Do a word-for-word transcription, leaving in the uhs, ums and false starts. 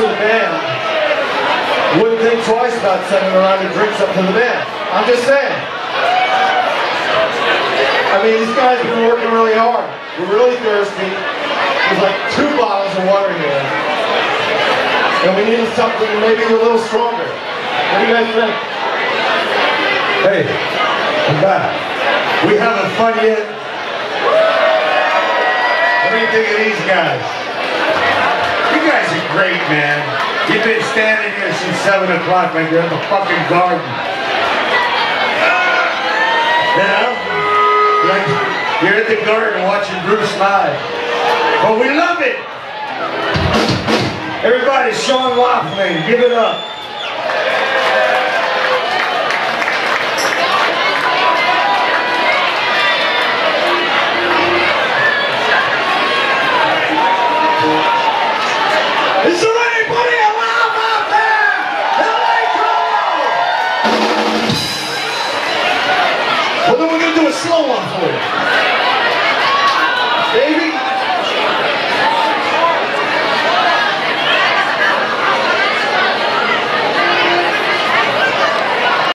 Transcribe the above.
of the band wouldn't think twice about sending around and drinks up to the band. I'm just saying. I mean, these guys have been working really hard. We're really thirsty. There's like two bottles of water here. And we needed something maybe a little stronger. What do you guys think? Hey, I'm back. We having fun yet? What do you think of these guys? You guys are great, man. You've been standing here since seven o'clock like you're in the fucking garden. You know? Like you're in the garden watching Bruce live. But we love it! Everybody, Sean Laughlin, give it up.